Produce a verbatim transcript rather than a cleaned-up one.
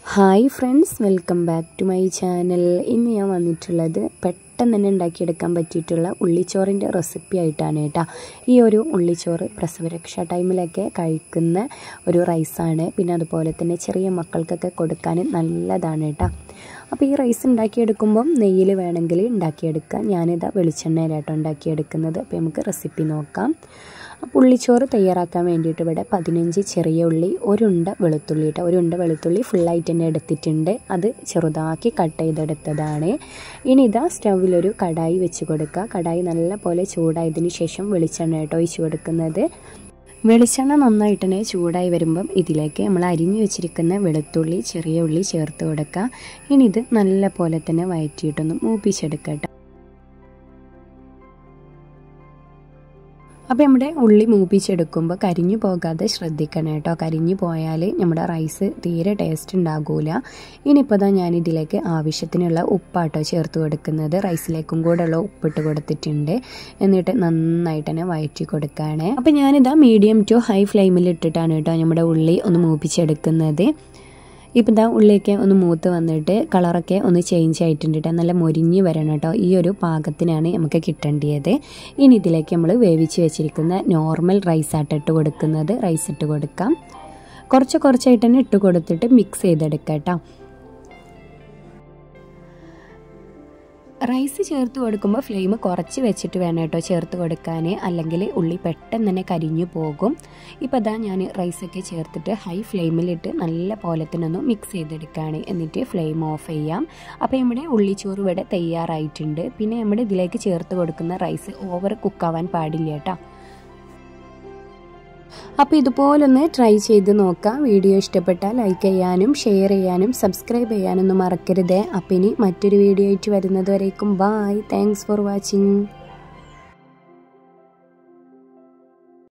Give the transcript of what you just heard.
Hi friends, welcome back to my channel. ഇന്ന് ഞാൻ വന്നിട്ടുള്ളത് പെട്ടെന്ന് തന്നെ ഉണ്ടാക്കിയെടുക്കാൻ പറ്റിയിട്ടുള്ള ഉള്ളിച്ചോറിൻ്റെ റെസിപ്പി ആയിട്ടാണ് കേട്ടോ. ഈ ഒരു ഉള്ളിച്ചോറ് പ്രസവരക്ഷാ ടൈമിലൊക്കെ കഴിക്കുന്ന ഒരു റൈസാണ്. പിന്നെ അതുപോലെ തന്നെ ചെറിയ മക്കൾക്കൊക്കെ കൊടുക്കാൻ നല്ലതാണ് കേട്ടോ. അപ്പോൾ ഈ റൈസ് ഉണ്ടാക്കിയെടുക്കുമ്പം നെയ്യിൽ വേണമെങ്കിൽ ഉണ്ടാക്കിയെടുക്കാം. ഞാനിതാ വെളിച്ചെണ്ണയിലാട്ടോ ഉണ്ടാക്കിയെടുക്കുന്നത്. അപ്പോൾ നമുക്ക് റെസിപ്പി നോക്കാം. അപ്പോൾ ഉള്ളിച്ചോറ് തയ്യാറാക്കാൻ വേണ്ടിയിട്ട് ഇവിടെ പതിനഞ്ച് ചെറിയ ഉള്ളി, ഒരുണ്ട വെളുത്തുള്ളി കേട്ടോ. ഒരുണ്ട വെളുത്തുള്ളി ഫുള്ളായിട്ട് തന്നെ എടുത്തിട്ടുണ്ട്. അത് ചെറുതാക്കി കട്ട് ചെയ്തെടുത്തതാണ്. ഇനി ഇതാ സ്റ്റൗവിലൊരു കടായി വെച്ച് കൊടുക്കുക. കടായി നല്ല പോലെ ചൂടായതിന് ശേഷം വെളിച്ചെണ്ണ കേട്ടോ ഒഴിച്ച് കൊടുക്കുന്നത്. വെളിച്ചെണ്ണ നന്നായിട്ട് തന്നെ ചൂടായി വരുമ്പം ഇതിലേക്ക് നമ്മൾ അരിഞ്ഞു വെച്ചിരിക്കുന്ന വെളുത്തുള്ളി, ചെറിയ ഉള്ളി ചേർത്ത് കൊടുക്കുക. ഇനി ഇത് നല്ല പോലെ തന്നെ വഴറ്റിയിട്ടൊന്ന് മൂപ്പിച്ചെടുക്കട്ടെ. അപ്പോൾ നമ്മുടെ ഉള്ളി മൂപ്പിച്ചെടുക്കുമ്പോൾ കരിഞ്ഞു പോകാതെ ശ്രദ്ധിക്കണം കേട്ടോ. കരിഞ്ഞു പോയാൽ നമ്മുടെ റൈസ് തീരെ ടേസ്റ്റ് ഉണ്ടാകില്ല. ഇനിയിപ്പോൾ தான் ഞാനിതിലേക്ക് ആവശ്യത്തിനുള്ള ഉപ്പാട്ടോ ചേർത്ത് കൊടുക്കുന്നത്. റൈസിലേക്കും കൂടെ ഉള്ള ഉപ്പിട്ട് കൊടുത്തിട്ടുണ്ട്. എന്നിട്ട് നന്നായിട്ട് തന്നെ വഴറ്റി കൊടുക്കുകയാണ്. അപ്പോൾ ഞാനിതാ മീഡിയം ടു ഹൈ ഫ്ലെയിമിൽ ഇട്ടിട്ടാണ് കേട്ടോ നമ്മുടെ ഉള്ളി ഒന്ന് മൂപ്പിച്ചെടുക്കുന്നത്. ഇപ്പം ഇതാ ഉള്ളിയൊക്കെ ഒന്ന് മൂത്ത് വന്നിട്ട് കളറൊക്കെ ഒന്ന് ചേഞ്ച് ആയിട്ടുണ്ട്. നല്ല മൊരിഞ്ഞ് വരണം കേട്ടോ. ഈ ഒരു പാകത്തിനാണ് നമുക്ക് കിട്ടേണ്ടത്. ഇനി ഇതിലേക്ക് നമ്മൾ വേവിച്ച് വെച്ചിരിക്കുന്ന നോർമൽ റൈസ് ആയിട്ട് ഇട്ട് കൊടുക്കുന്നത്. റൈസ് ഇട്ട് കൊടുക്കാം. കുറച്ച് കുറച്ചായിട്ട് തന്നെ ഇട്ട് കൊടുത്തിട്ട് മിക്സ് ചെയ്തെടുക്കാം കേട്ടോ. റൈസ് ചേർത്ത് കൊടുക്കുമ്പോൾ ഫ്ലെയിം കുറച്ച് വെച്ചിട്ട് വേണം കേട്ടോ ചേർത്ത് കൊടുക്കാൻ, അല്ലെങ്കിൽ ഉള്ളി പെട്ടെന്ന് തന്നെ കരിഞ്ഞു പോകും. ഇപ്പോൾ അതാ ഞാൻ റൈസൊക്കെ ചേർത്തിട്ട് ഹൈ ഫ്ലെയിമിലിട്ട് നല്ല പോലെ തന്നെ ഒന്ന് മിക്സ് ചെയ്തെടുക്കുകയാണ്. എന്നിട്ട് ഫ്ലെയിം ഓഫ് ചെയ്യാം. അപ്പോൾ നമ്മുടെ ഉള്ളിച്ചോറ് ഇവിടെ തയ്യാറായിട്ടുണ്ട്. പിന്നെ നമ്മുടെ ഇതിലേക്ക് ചേർത്ത് കൊടുക്കുന്ന റൈസ് ഓവർ കുക്കാവാൻ പാടില്ല കേട്ടോ. അപ്പോൾ ഇതുപോലൊന്ന് ട്രൈ ചെയ്ത് നോക്കാം. വീഡിയോ ഇഷ്ടപ്പെട്ടാൽ ലൈക്ക് ചെയ്യാനും ഷെയർ ചെയ്യാനും സബ്സ്ക്രൈബ് ചെയ്യാനൊന്നും മറക്കരുത്. അപ്പോൾ ഇനി മറ്റൊരു വീഡിയോ ആയിട്ട് വരുന്നത് വരേക്കും ബായ്. Thanks for watching.